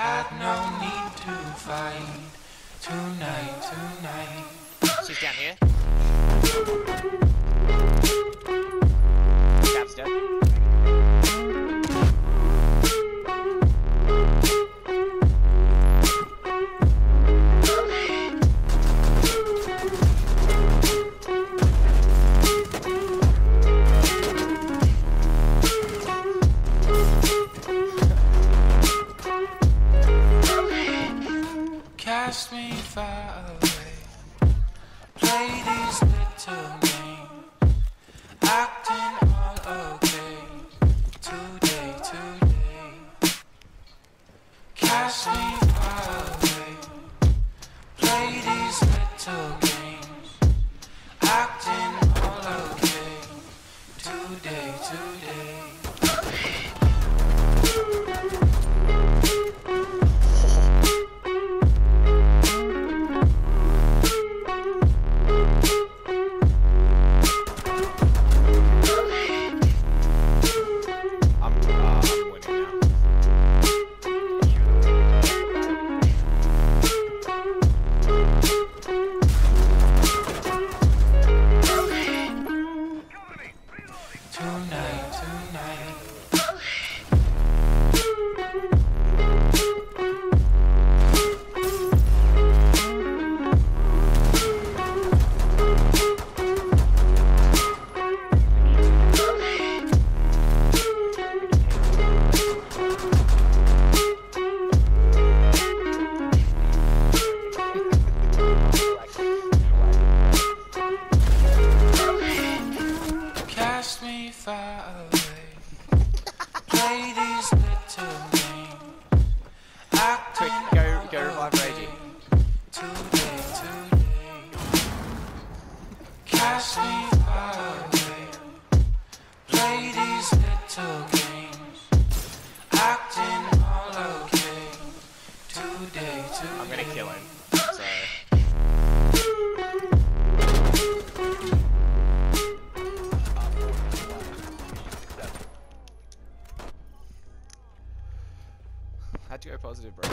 Had no need to fight tonight. She's down here. Cap's dead. Cast me far away. Play these little games. Acting all okay. Today. Cast me far away. Play these little games. Acting all okay. Today. Cast me far away. Play these little games. Acting Quick, go revive Reggie. Today. Cast me far away. Play these little games. Acting all okay. Today. I'm gonna kill him. So. Had to go positive, bro.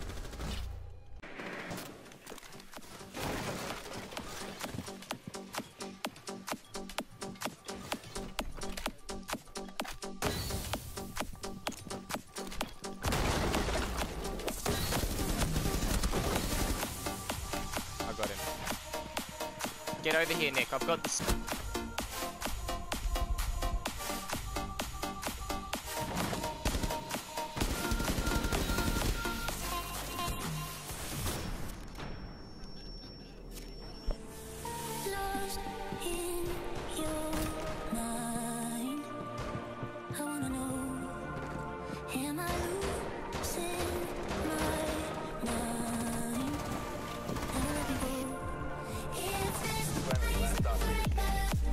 I got him. Get over here, Nick. I've got this. Lost in your mind. I wanna know, am I losing my mind? Never let me go. If this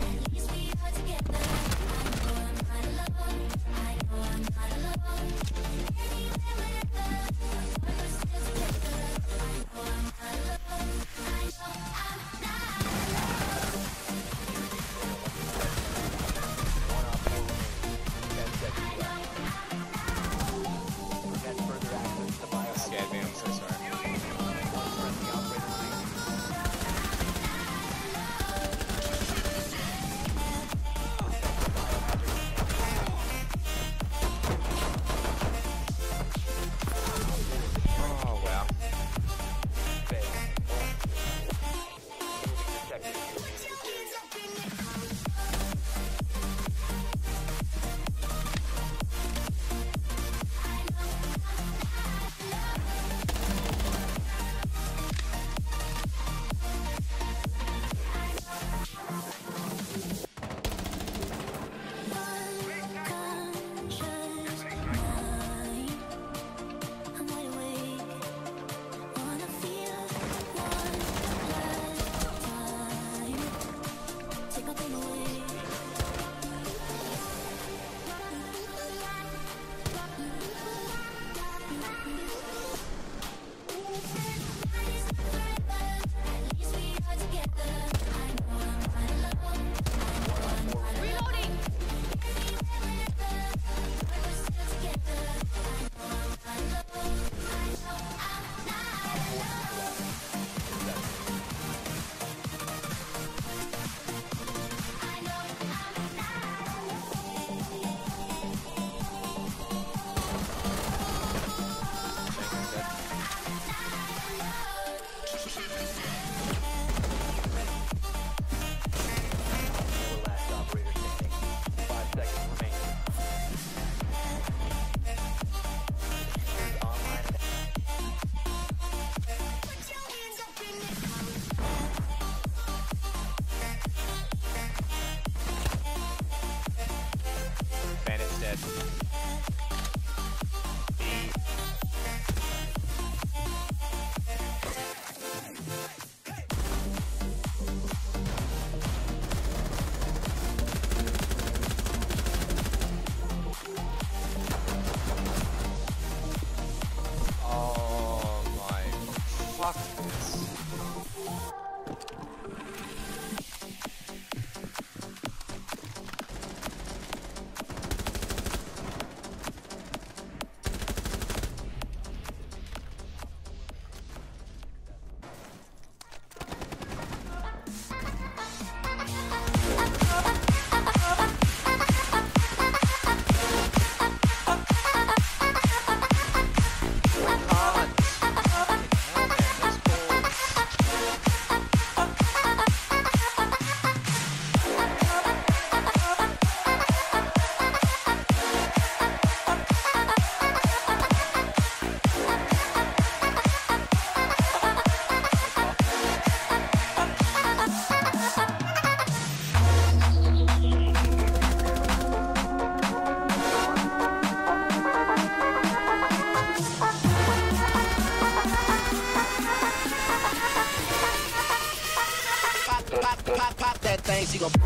pop that thing, she gon'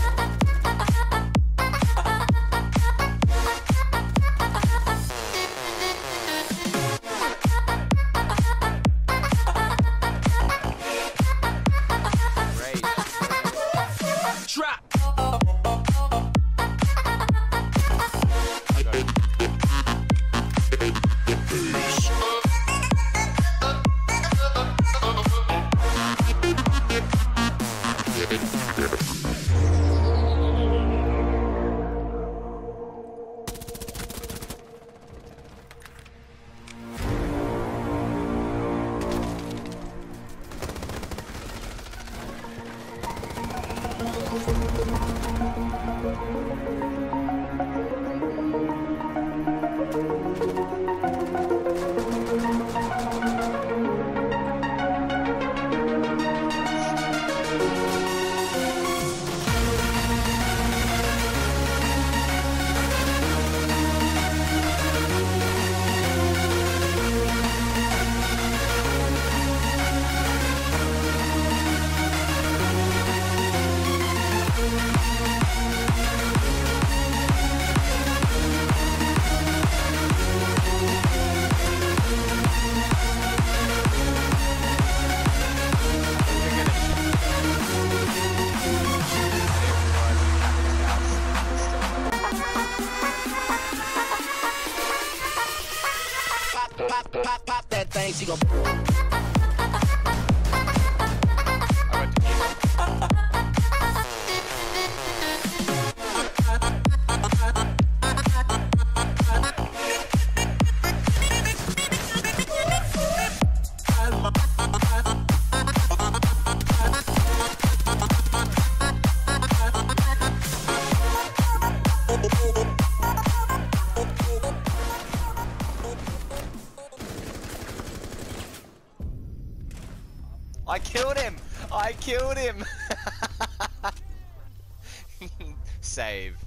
drop. Pop that thing, she gon' I killed him! I killed him! Save.